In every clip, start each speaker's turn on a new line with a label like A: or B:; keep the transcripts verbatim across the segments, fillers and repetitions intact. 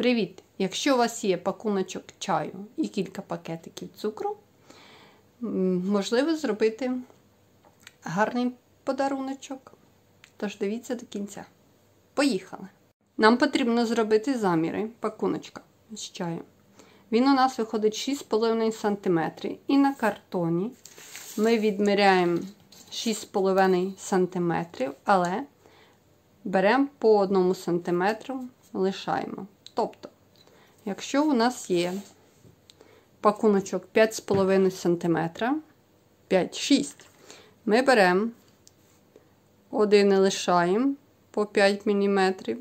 A: Привіт! Якщо у вас є пакуночок чаю і кілька пакетиків цукру, можливо зробити гарний подаруночок. Тож дивіться до кінця. Поїхали! Нам потрібно зробити заміри пакуночка з чаю. Він у нас виходить шість з половиною сантиметрів. І на картоні ми відміряємо шість з половиною сантиметрів, але беремо по одному сантиметру, лишаємо. Тобто, якщо у нас є пакуночок п'ять з половиною сантиметра, п'ять-шість, ми беремо один і лишаємо по п'ять міліметрів,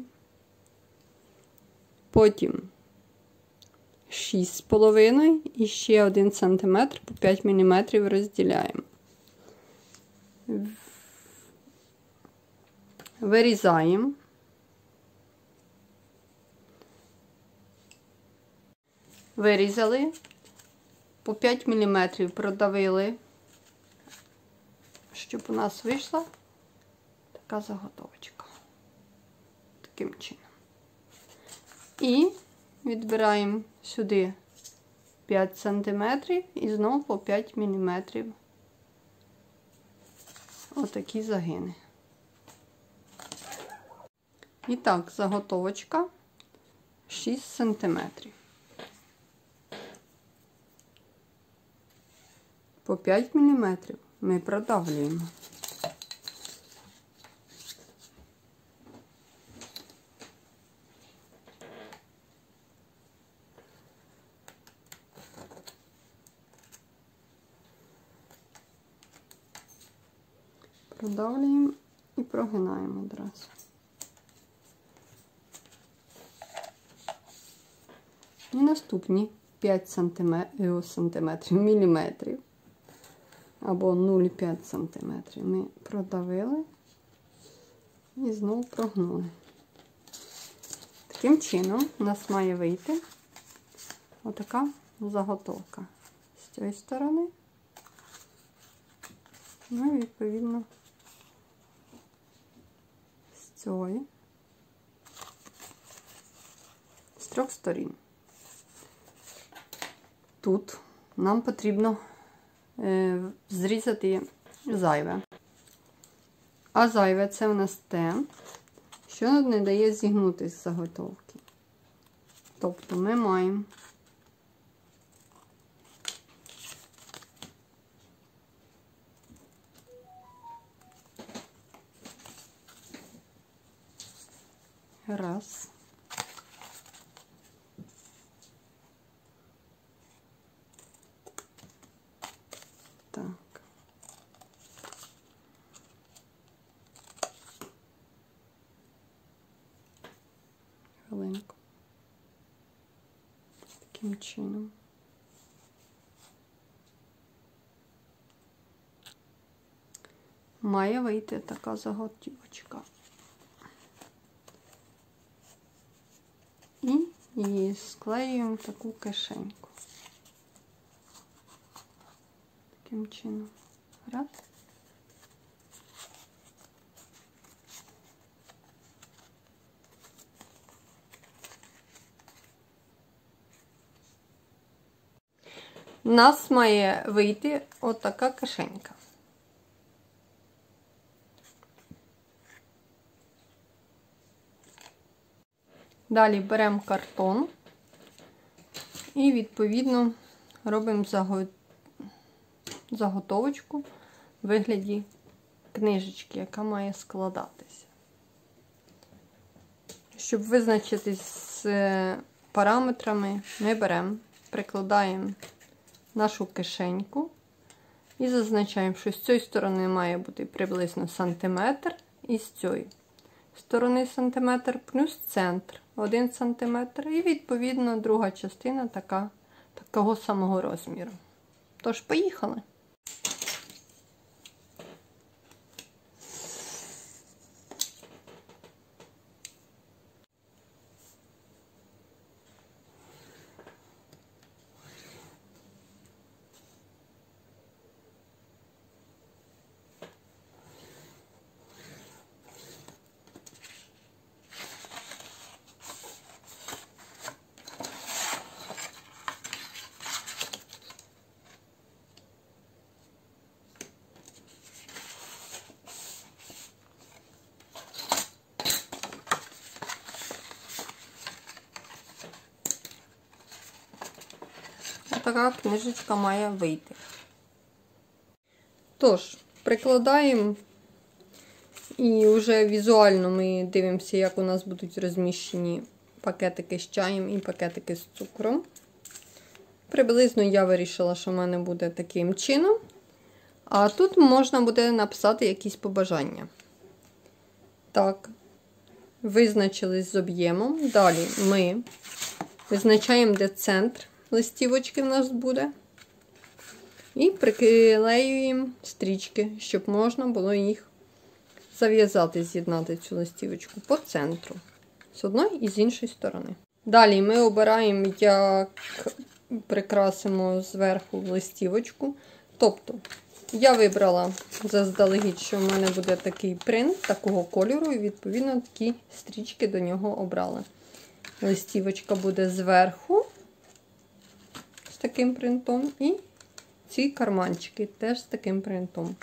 A: потім шість з половиною і ще один сантиметр по п'ять міліметрів розділяємо. Вирізаємо. Вирізали, по п'ять міліметрів продавили, щоб у нас вийшла така заготовочка. Таким чином. І відбираємо сюди п'ять сантиметрів і знову по п'ять міліметрів. Отакі загини. І так, заготовочка шість сантиметрів. По п'ять міліметрів ми продавлюємо. Продавлюємо і прогинаємо одразу. І наступні п'ять сантиметрів, міліметрів або нуль цілих п'ять сантиметрів ми продавили і знову прогнули. Таким чином у нас має вийти отака заготовка з цієї сторони, ну і відповідно з цієї, з трьох сторін. Тут нам потрібно е, зрізати зайве. А зайве це в нас те, що не дає зігнутися заготовки. Тобто ми маємо раз. Так. Хвилинку. Таким чином. Має вийти така заготівочка. І її склеюємо в таку кишеньку. Таким чином. Раз. У нас має вийти отака кишенька. Далі беремо картон і відповідно робимо заготовочку в вигляді книжечки, яка має складатися. Щоб визначитись з параметрами, ми беремо, прикладаємо нашу кишеньку і зазначаємо, що з цієї сторони має бути приблизно сантиметр і з цієї сторони сантиметр плюс центр один сантиметр і відповідно друга частина така, такого самого розміру. Тож, поїхали! така книжечка має вийти. Тож, прикладаємо і вже візуально ми дивимося, як у нас будуть розміщені пакетики з чаєм і пакетики з цукром. Приблизно я вирішила, що в мене буде таким чином. А тут можна буде написати якісь побажання. Так, визначились з об'ємом. Далі ми визначаємо, де центр листівочки в нас буде. І приклеюємо стрічки, щоб можна було їх зав'язати, з'єднати цю листівочку по центру. З одної і з іншої сторони. Далі ми обираємо, як прикрасимо зверху листівочку. Тобто, я вибрала заздалегідь, що в мене буде такий принт такого кольору, і відповідно такі стрічки до нього обрала. Листівочка буде зверху з таким принтом, і ці карманчики теж з таким принтом.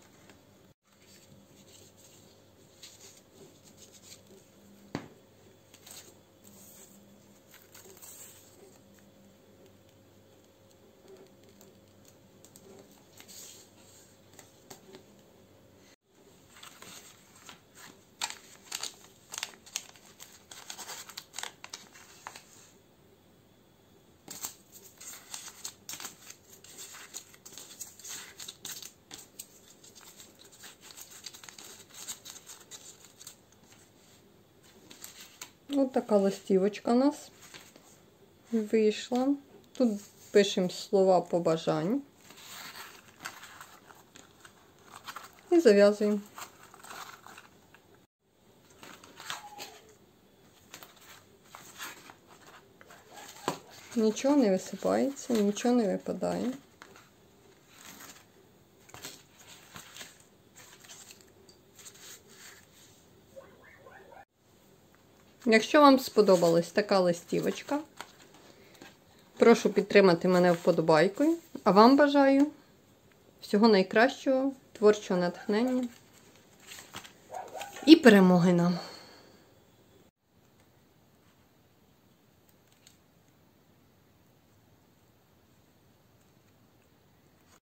A: Ось така листівочка у нас вийшла. Тут пишемо слова побажань і зав'язуємо. Нічого не висипається, нічого не випадає. Якщо вам сподобалась така листівочка, прошу підтримати мене вподобайкою, а вам бажаю всього найкращого, творчого натхнення і перемоги нам!